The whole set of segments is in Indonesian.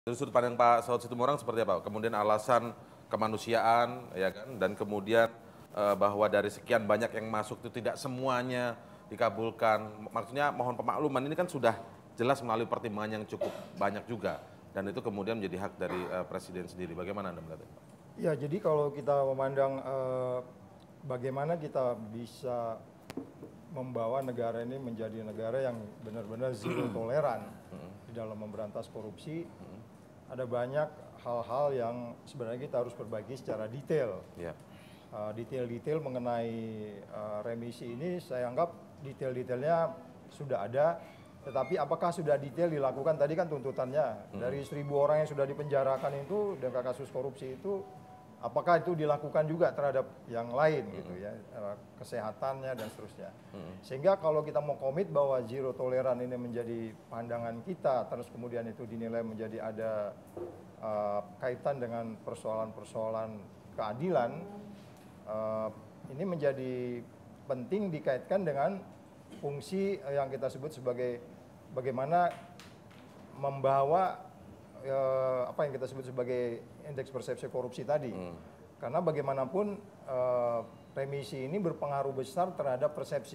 Dari sudut pandang Pak Saud Situmorang seperti apa? Kemudian alasan kemanusiaan, ya kan, dan kemudian bahwa dari sekian banyak yang masuk itu tidak semuanya dikabulkan. Maksudnya mohon pemakluman ini kan sudah jelas melalui pertimbangan yang cukup banyak juga, dan itu kemudian menjadi hak dari Presiden sendiri. Bagaimana Anda melihatnya, Pak? Ya, jadi kalau kita memandang bagaimana kita bisa membawa negara ini menjadi negara yang benar-benar zero toleran di dalam memberantas korupsi, ada banyak hal-hal yang sebenarnya kita harus perbaiki secara detail. Ya. Detail-detail mengenai remisi ini saya anggap detail-detailnya sudah ada, tetapi apakah sudah detail dilakukan? Tadi kan tuntutannya dari 1.000 orang yang sudah dipenjarakan itu dengan kasus korupsi itu, apakah itu dilakukan juga terhadap yang lain gitu ya, kesehatannya dan seterusnya. Sehingga kalau kita mau komit bahwa zero toleran ini menjadi pandangan kita, terus kemudian itu dinilai menjadi ada kaitan dengan persoalan-persoalan keadilan, ini menjadi penting dikaitkan dengan fungsi yang kita sebut sebagai bagaimana membawa apa yang kita sebut sebagai indeks persepsi korupsi tadi. Karena bagaimanapun remisi ini berpengaruh besar terhadap persepsi.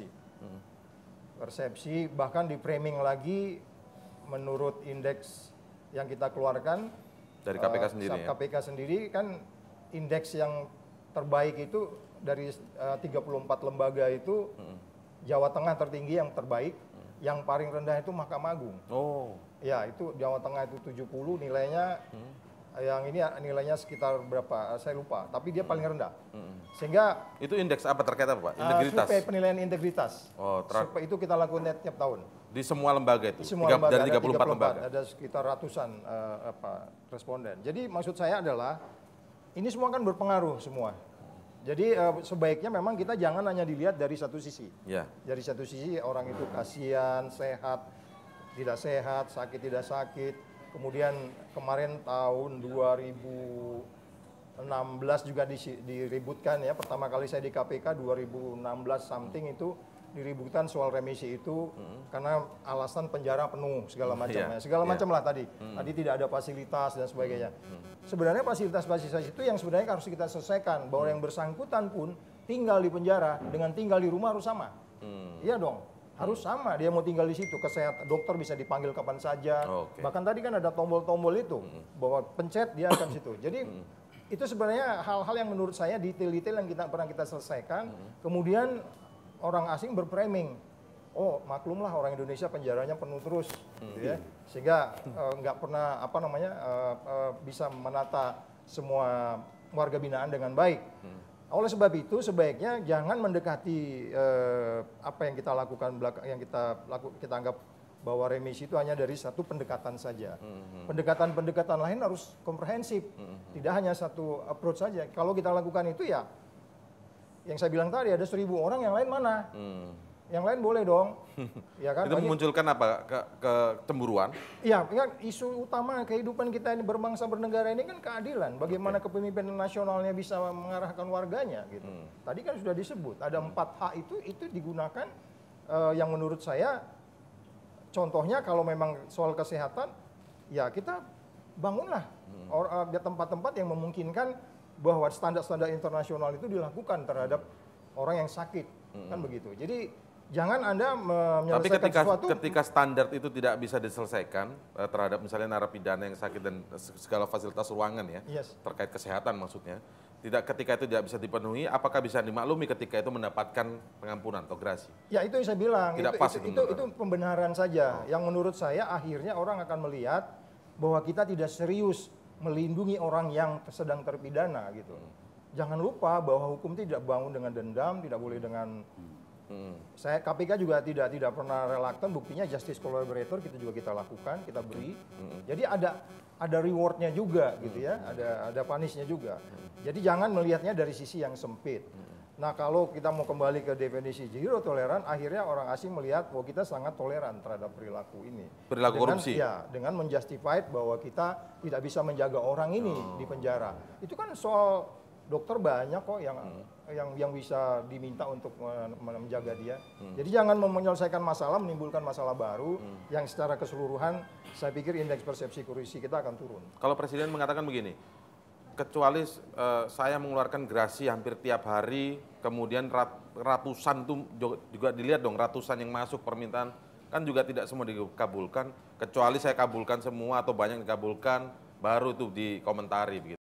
Persepsi bahkan di framing lagi menurut indeks yang kita keluarkan Dari KPK sendiri ya? KPK sendiri kan indeks yang terbaik itu dari 34 lembaga itu Jawa Tengah tertinggi yang terbaik, yang paling rendah itu Mahkamah Agung. Oh. Ya, itu Jawa Tengah itu 70 nilainya, yang ini nilainya sekitar berapa, saya lupa, tapi dia paling rendah. Sehingga Itu indeks apa terkait apa, Pak? Integritas? survei penilaian integritas. Oh, Survei itu kita lakukan tiap tahun. di semua lembaga itu? Di semua lembaga, Dari ada 34 lembaga? ada sekitar ratusan responden. Jadi maksud saya adalah, ini semua kan berpengaruh semua. Jadi sebaiknya memang kita jangan hanya dilihat dari satu sisi. Ya. Dari satu sisi orang itu kasihan, sehat, tidak sehat, sakit tidak sakit. Kemudian kemarin tahun 2016 juga diributkan ya. Pertama kali saya di KPK 2016 something itu diributkan soal remisi itu karena alasan penjara penuh segala macamnya. Segala macam lah tadi. Tadi tidak ada fasilitas dan sebagainya. Sebenarnya fasilitas-fasilitas itu yang sebenarnya harus kita selesaikan, bahwa yang bersangkutan pun tinggal di penjara dengan tinggal di rumah harus sama. Iya dong, harus sama. Dia mau tinggal di situ, kesehatan dokter bisa dipanggil kapan saja. Bahkan tadi kan ada tombol-tombol itu bahwa pencet dia akan situ. Jadi itu sebenarnya hal-hal yang menurut saya detail-detail yang pernah kita selesaikan. Kemudian orang asing berframing, oh maklumlah orang Indonesia penjaranya penuh terus, gitu ya, sehingga nggak pernah bisa menata semua warga binaan dengan baik. Oleh sebab itu sebaiknya jangan mendekati apa yang kita lakukan kita anggap bahwa remisi itu hanya dari satu pendekatan saja. Pendekatan-pendekatan lain harus komprehensif, tidak hanya satu approach saja. Kalau kita lakukan itu ya, yang saya bilang tadi ada 1.000 orang, yang lain mana? Yang lain boleh dong, ya kan? Itu memunculkan apa? Kecemburuan? Iya, kan isu utama kehidupan kita ini berbangsa bernegara ini kan keadilan. Bagaimana kepemimpinan nasionalnya bisa mengarahkan warganya, gitu. Tadi kan sudah disebut ada 4 hak itu digunakan yang menurut saya, contohnya kalau memang soal kesehatan, ya kita bangunlah tempat-tempat yang memungkinkan bahwa standar-standar internasional itu dilakukan terhadap orang yang sakit, kan begitu. Jadi jangan Anda menyelesaikan sesuatu. Tapi ketika standar itu tidak bisa diselesaikan terhadap misalnya narapidana yang sakit dan segala fasilitas ruangan ya, terkait kesehatan maksudnya, ketika itu tidak bisa dipenuhi, apakah bisa dimaklumi ketika itu mendapatkan pengampunan atau grasi? Ya itu yang saya bilang, tidak pas itu pembenaran saja. Yang menurut saya akhirnya orang akan melihat bahwa kita tidak serius melindungi orang yang sedang terpidana gitu. Jangan lupa bahwa hukum tidak bangun dengan dendam, tidak boleh dengan KPK juga tidak pernah relaktan, buktinya justice collaborator kita lakukan, kita beri. Jadi ada rewardnya juga gitu ya, ada punishnya juga. Jadi jangan melihatnya dari sisi yang sempit. Nah, kalau kita mau kembali ke definisi zero toleran, akhirnya orang asing melihat bahwa kita sangat toleran terhadap perilaku ini. Perilaku korupsi? Ya, dengan menjustified bahwa kita tidak bisa menjaga orang ini di penjara. Itu kan soal dokter banyak kok yang bisa diminta untuk menjaga dia. Jadi jangan menyelesaikan masalah menimbulkan masalah baru yang secara keseluruhan saya pikir indeks persepsi korupsi kita akan turun. Kalau Presiden mengatakan begini, kecuali saya mengeluarkan gerasi hampir tiap hari, kemudian ratusan itu juga dilihat dong, ratusan yang masuk permintaan, kan juga tidak semua dikabulkan, kecuali saya kabulkan semua atau banyak dikabulkan, baru itu dikomentari begitu.